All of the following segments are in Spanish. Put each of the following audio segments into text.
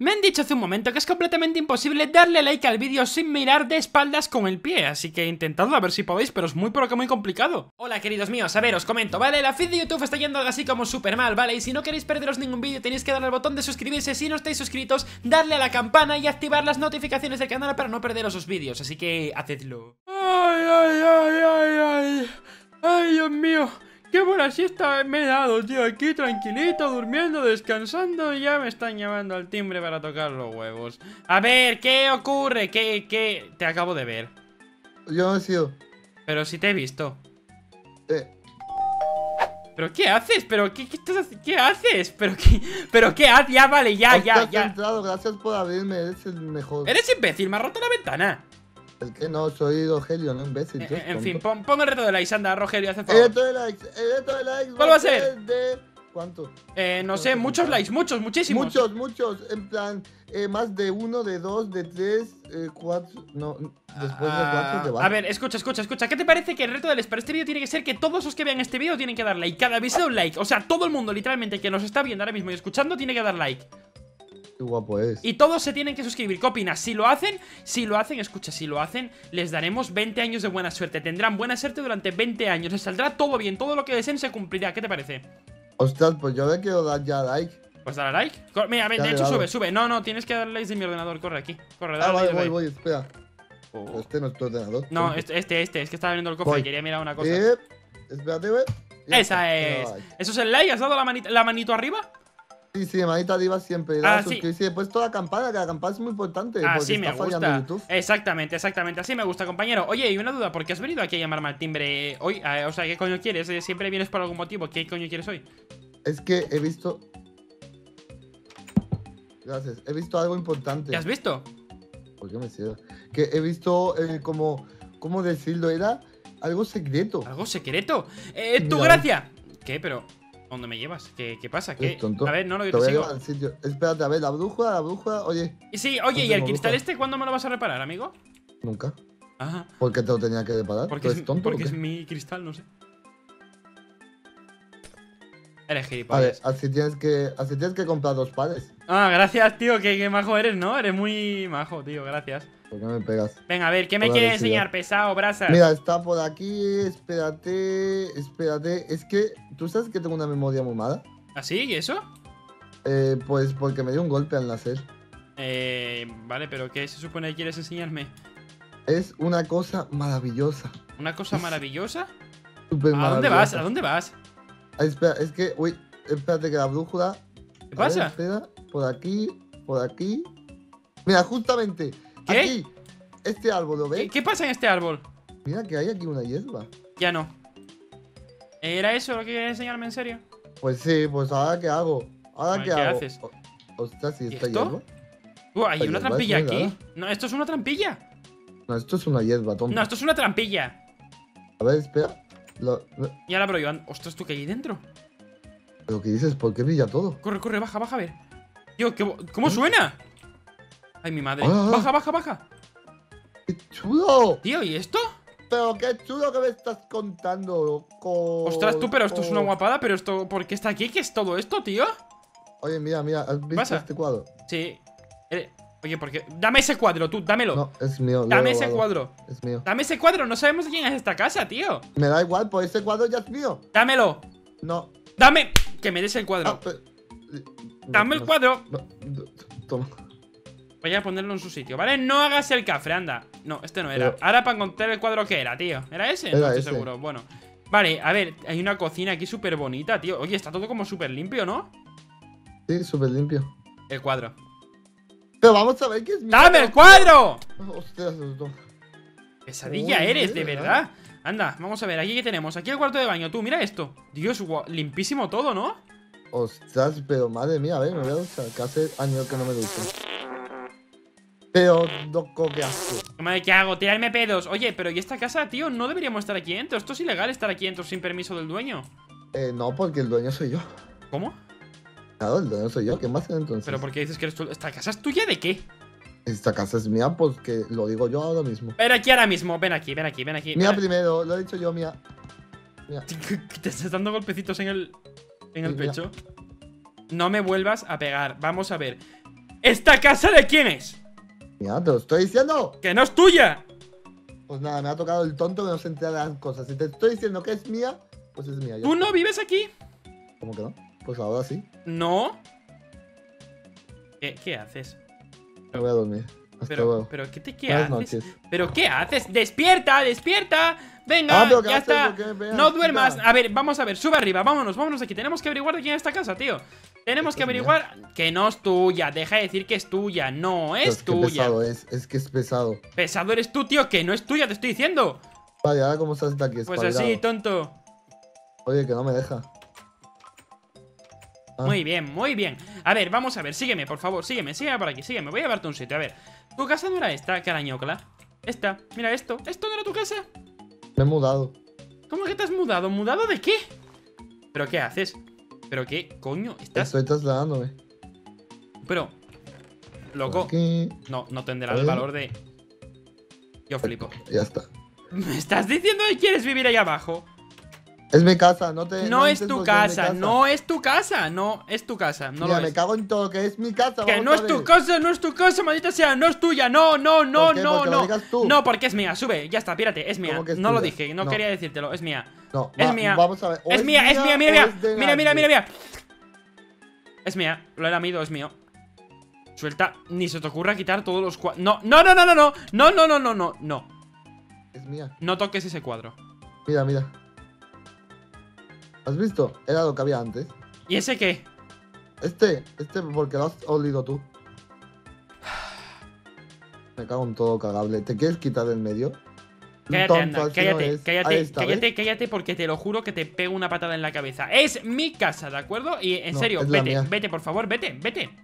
Me han dicho hace un momento que es completamente imposible darle like al vídeo sin mirar de espaldas con el pie, así que intentadlo a ver si podéis, pero es muy complicado. Hola queridos míos, a ver, os comento, ¿vale? La feed de YouTube está yendo algo así como súper mal, ¿vale? Y si no queréis perderos ningún vídeo tenéis que darle al botón de suscribirse si no estáis suscritos, darle a la campana y activar las notificaciones del canal para no perderos los vídeos, así que hacedlo. Ay, Dios mío. Qué buena siesta me he dado, tío, aquí tranquilito, durmiendo, descansando y ya me están llamando al timbre para tocar los huevos. A ver, ¿qué ocurre? ¿Qué? Te acabo de ver. Yo no he sido. Pero si te he visto. ¿Pero qué haces? ¿Pero qué estás haciendo? ¿Qué haces? ¿Pero qué haces? Ya, vale, ya. Entrado, gracias por abrirme, eres el mejor. Eres imbécil, me has roto la ventana. Es que no, soy Rogelio, no imbécil. En fin, pon el reto de likes, anda, Rogelio, hace favor. El reto de likes. ¿Cuál va a ser? ¿Cuánto? No sé, muchos likes, muchísimos. Muchos, en plan, más de 1, de 2, de 3, 4, no, después de 4 te va. A ver, escucha, ¿qué te parece que el reto para este vídeo tiene que ser que todos los que vean este vídeo tienen que dar like? Cada vez un like, o sea, todo el mundo literalmente que nos está viendo ahora mismo y escuchando tiene que dar like. Qué guapo es. Y todos se tienen que suscribir. ¿Qué opinas? Si lo hacen, escucha, si lo hacen, les daremos 20 años de buena suerte. Tendrán buena suerte durante 20 años. Les saldrá todo bien, todo lo que deseen se cumplirá. ¿Qué te parece? Ostras, pues yo le quiero dar ya like. Pues dale like. Mira, de hecho sube. No, tienes que darle like de mi ordenador. Corre aquí. Corre, dale like. Voy, espera. Este no es tu ordenador. No, este, es que estaba abriendo el cofre y quería mirar una cosa. Espérate, güey. Esa es. ¿Eso es el like? ¿Has dado la manito arriba? Sí, manita arriba siempre. Suscribirse y después toda la campana, que la campana es muy importante. Así me gusta. Exactamente, así me gusta, compañero. Oye, y una duda, ¿por qué has venido aquí a llamarme al timbre hoy? O sea, ¿qué coño quieres? Siempre vienes por algún motivo. ¿Qué coño quieres hoy? Es que he visto... Gracias, he visto algo importante. ¿Qué has visto? ¿Por qué me cierro? Que he visto ¿cómo decirlo? Era algo secreto. ¿Algo secreto? ¡Tu gracia! ¿Qué? Pero... ¿Dónde me llevas? ¿Qué pasa? ¿Qué? A ver, no, yo te sigo. Espérate, a ver, la bruja, oye. Sí, oye, ¿y el cristal este cuándo me lo vas a reparar, amigo? Nunca. Ajá. ¿Por qué te lo tenía que reparar? Porque es mi cristal, no sé. Eres gilipollas. Así tienes que comprar 2 pares. Ah, gracias, tío, qué majo eres, ¿no? Eres muy majo, tío, gracias. ¿Por qué me pegas? Venga, a ver, ¿qué me quieres enseñar, pesado, brasas? Mira, está por aquí, espérate. Es que, ¿tú sabes que tengo una memoria muy mala? ¿Ah, sí? ¿Y eso? Pues porque me dio un golpe al nacer. Vale, pero ¿qué se supone que quieres enseñarme? Es una cosa maravillosa. ¿Una cosa maravillosa? Súper maravillosa. ¿A dónde vas? Espera, es que, uy, espérate que la brújula... ¿Qué pasa? Espera, por aquí. Mira, justamente, ¿qué? Aquí, este árbol, ¿lo ves? ¿Qué pasa en este árbol? Mira que hay aquí una hierba. Ya no. ¿Era eso lo que querías enseñarme en serio? Pues sí, pues ahora ¿qué hago? ¿Qué haces? Ostras, ¿y esta esto? hierba? ¿Hay una trampilla aquí? No, esto es una trampilla. No, esto es una hierba, tonto. No, esto es una trampilla. A ver, espera. Ya la abro yo. Ostras, ¿tú qué hay dentro? ¿Pero qué dices? ¿Por qué brilla todo? Corre, baja, a ver. Tío, ¿cómo suena? Ay, mi madre. Baja. ¡Qué chulo! Tío, ¿y esto? Pero qué chulo que me estás contando, loco. Ostras, tú, pero esto es una guapada. Pero esto, ¿por qué está aquí? ¿Qué es todo esto, tío? Oye, mira, ¿has visto este cuadro? Sí. Oye, ¿por qué? Dame ese cuadro, tú, dámelo. No, es mío. Dame ese cuadro. Es mío. Dame ese cuadro, no sabemos de quién es esta casa, tío. Me da igual, pues ese cuadro ya es mío. Dámelo. No. Dame. Que me des el cuadro. Dame el cuadro. Toma. Voy a ponerlo en su sitio, ¿vale? No hagas el cafre, anda. No, este no era. Ahora para encontrar el cuadro que era, tío. ¿Era ese? No estoy seguro. Bueno. Vale, a ver, hay una cocina aquí súper bonita, tío. Oye, está todo como súper limpio, ¿no? Sí, súper limpio. El cuadro. Pero vamos a ver qué es mío. ¡Dame el cuadro! Ostras, pesadilla eres, de verdad. Anda, vamos a ver, aquí qué tenemos. Aquí el cuarto de baño, tú, mira esto. Dios, limpísimo todo, ¿no? Ostras, pero madre mía, a ver, me voy a duchar, que hace años que no me ducho. Pero, loco, ¿qué haces? ¿Qué hago? Tirarme pedos. Oye, pero ¿y esta casa, tío? No deberíamos estar aquí dentro. Esto es ilegal estar aquí dentro sin permiso del dueño. No, porque el dueño soy yo. ¿Cómo? Claro, el dueño soy yo, ¿qué más entonces? ¿Pero por qué dices que eres tú? ¿Esta casa es tuya de qué? Esta casa es mía, pues que lo digo yo ahora mismo. Ven aquí ahora mismo, ven aquí. Mía primero, lo he dicho yo, mía. ¿Te estás dando golpecitos en el pecho? No me vuelvas a pegar. Vamos a ver. ¿Esta casa de quién es? Mira, te lo estoy diciendo. ¡Que no es tuya! Pues nada, me ha tocado el tonto que no se entera de las cosas. Si te estoy diciendo que es mía, pues es mía. ¿Tú no vives aquí? ¿Cómo que no? Pues ahora sí. No. ¿Qué haces? Me voy a dormir. Hasta luego. Pero ¿qué Buenas haces? noches. ¿Pero qué haces? ¡Despierta, despierta! Venga, pero ¿qué ya haces? está. ¿Por qué? Venga, No duermas. quita. A ver, vamos a ver, sube arriba, vámonos de aquí. Tenemos que averiguar de quién es esta casa, tío. Tenemos que Esta es averiguar que no es tuya. Deja de decir que es tuya. No Pero es que tuya. pesado es que es pesado. Pesado eres tú, tío, que no es tuya, te estoy diciendo. Vale, ahora cómo estás aquí, Pues espabilado. así, tonto. Oye, que no me deja. Ah, Muy bien, muy bien. A ver, vamos a ver, sígueme, por favor, sígueme por aquí, sígueme. Voy a llevarte a un sitio, a ver. ¿Tu casa no era esta, carañocla? Esta, mira esto. ¿Esto no era tu casa? me he mudado. ¿Cómo que te has mudado? ¿Mudado de qué? ¿Pero qué haces? ¿Pero qué coño? ¿Estás? Estoy trasladándome. Pero, loco, Aquí. no tendrá el valor de... Yo flipo. Ya está. ¿Me estás diciendo que quieres vivir ahí abajo? Es mi casa, no te. No es intentes tu porque es mi casa, no es tu casa, no es tu casa, no Mira, lo me es. cago en todo, que es mi casa. Que vamos no a es tu ver. casa, no es tu casa, maldita sea, no es tuya, no, ¿Por qué? Porque lo digas tú. no, porque es mía, sube, ya está, pírate, es mía. ¿Cómo que es No lo tuya? dije, no No. quería decírtelo, es mía. No, Es mía. Vamos a ver. o Es mía, o mira, es de mira, nadie. mira. Es mía, lo he lamido, es mío. Suelta, ni se te ocurra quitar todos los cuadros. No. Es mía. No toques ese cuadro. Mira, mira. ¿Has visto? Era lo que había antes. ¿Y ese qué? Este porque lo has olido tú. Me cago en todo cagable. ¿Te quieres quitar del medio? Cállate, Tonto, anda, así no es. Ahí está, ¿ves? cállate, porque te lo juro que te pego una patada en la cabeza. Es mi casa, ¿de acuerdo? Y en No, serio, es la mía. vete, por favor, vete.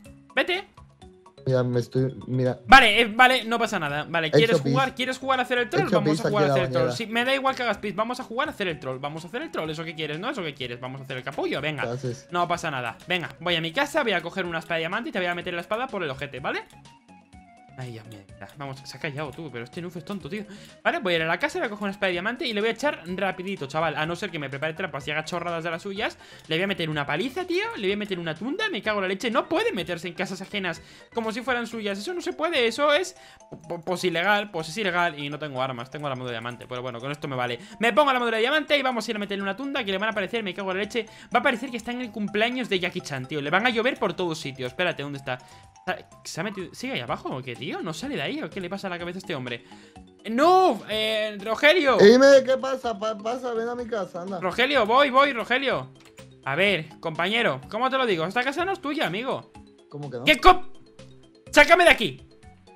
Mira, Mira. Vale, no pasa nada. Vale, ¿quieres Hecho jugar? pis. ¿Quieres jugar a hacer el troll? Hecho Vamos pis a jugar a aquí en hacer la el troll. bañera. Sí, me da igual que hagas pis. Vamos a jugar a hacer el troll. Vamos a hacer el troll. ¿Eso que quieres? ¿No? ¿Eso que quieres? Vamos a hacer el capullo. Venga. ¿Qué haces? No pasa nada. Venga, voy a mi casa, voy a coger una espada de diamante y te voy a meter la espada por el ojete, ¿vale? Ay, Dios mío. Vamos, se ha callado tú, pero este Nuf es tonto, tío. Vale, voy a ir a la casa, voy a coger una espada de diamante y le voy a echar rapidito, chaval. A no ser que me prepare trampas y haga chorradas de las suyas. Le voy a meter una paliza, tío. Le voy a meter una tunda, me cago en la leche. No puede meterse en casas ajenas como si fueran suyas. Eso no se puede, eso es pues ilegal, pues es ilegal. Y no tengo armas, tengo la armadura de diamante. Pero bueno, con esto me vale. Me pongo la armadura de diamante y vamos a ir a meterle una tunda que le van a aparecer, me cago en la leche. Va a parecer que está en el cumpleaños de Jackie Chan, tío. Le van a llover por todos sitios. Espérate, ¿dónde está? ¿Se ha metido? ¿Sigue ahí abajo o qué, tío? ¿No sale de ahí o qué le pasa a la cabeza a este hombre? ¡No! ¡Rogelio! Dime, ¿qué pasa? Pasa, ven a mi casa, anda. Rogelio, voy, Rogelio. A ver, compañero, ¿cómo te lo digo? Esta casa no es tuya, amigo. ¿Cómo que no? ¿Qué ¡Sácame de aquí!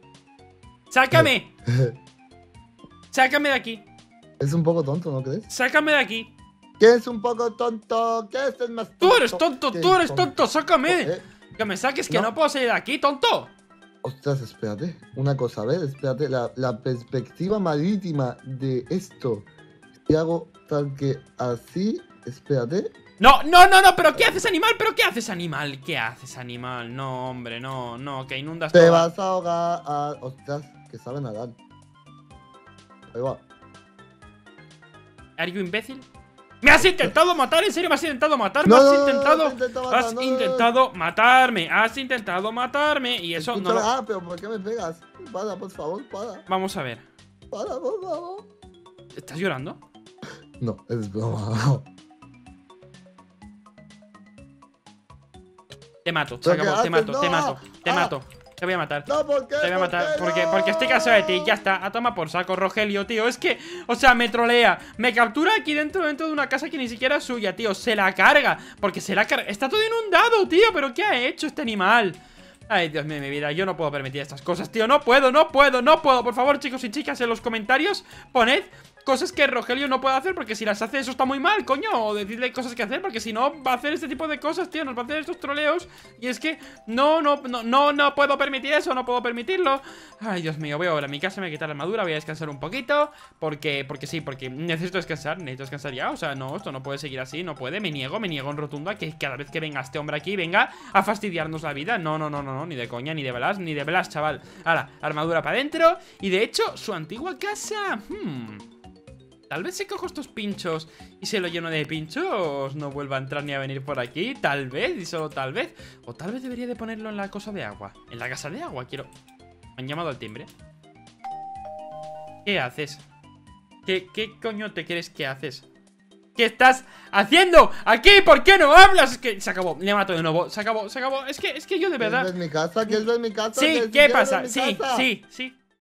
¡Sácame! ¡Sácame de aquí! Es un poco tonto, ¿no crees? ¡Sácame de aquí! ¿Qué es un poco tonto? ¿Qué es el más tonto? ¡Tú eres tonto! ¿Qué ¡Tú eres es tonto! ¡Sácame! Eh, ¡Que me saques, que no. no puedo salir de aquí, tonto! Ostras, espérate. Una cosa, a ver, espérate. La perspectiva marítima de esto. Si hago tal que así, espérate. No, ¿pero qué haces, animal? ¿Pero qué haces, animal? ¿Qué haces, animal? No, hombre, no, que inundas Te todo. vas a ahogar. Ostras, que sabe nadar. Ahí va. ¿Are you imbécil? ¿Me has intentado matar? ¿En serio me has intentado matar? No, ¿Me has no, no, intentado? no, te intento matar, Has no, no, intentado matarme. Has intentado matarme. Y eso no Escúchame, lo... pero ¿por qué me pegas? Para, por favor, para. Vamos a ver. Para, por favor. ¿Estás llorando? No, es broma. Te mato, se ¿Pero qué acabó, te haces? mato, No. te mato, te Ah. mato. Te voy a matar. No, ¿por qué? Te voy a matar, ¿Por qué porque estoy cansado de ti, ya está, a toma por saco, Rogelio, tío. Es que, o sea, me trolea, me captura aquí dentro de una casa que ni siquiera es suya, tío. Se la carga, porque se la carga. Está todo inundado, tío, pero ¿qué ha hecho este animal? Ay, Dios mío de mi vida, yo no puedo permitir estas cosas, tío. No puedo. Por favor, chicos y chicas, en los comentarios poned cosas que Rogelio no puede hacer, porque si las hace eso está muy mal, coño. O decidle cosas que hacer, porque si no va a hacer este tipo de cosas, tío. Nos va a hacer estos troleos. Y es que no puedo permitir eso, no puedo permitirlo. Ay, Dios mío, voy ahora a mi casa, me voy a quitar la armadura, voy a descansar un poquito. Porque necesito descansar ya. O sea, no, esto no puede seguir así, no puede. Me niego en rotundo a que cada vez que venga este hombre aquí venga a fastidiarnos la vida. No, ni de coña, ni de Blas, chaval. Ahora, armadura para adentro. Y de hecho, su antigua casa... Tal vez si cojo estos pinchos y se lo lleno de pinchos, no vuelva a entrar ni a venir por aquí. Tal vez, y solo tal vez. O tal vez debería de ponerlo en la cosa de agua. En la casa de agua, quiero... Me han llamado al timbre. ¿Qué haces? ¿Qué coño te crees que haces? ¿Qué estás haciendo aquí? ¿Por qué no hablas? Es que se acabó, le mato de nuevo. Se acabó. Es que yo de verdad... ¿Quieres ver mi casa? ¿Quieres ver mi casa? Sí, ¿qué pasa? Sí.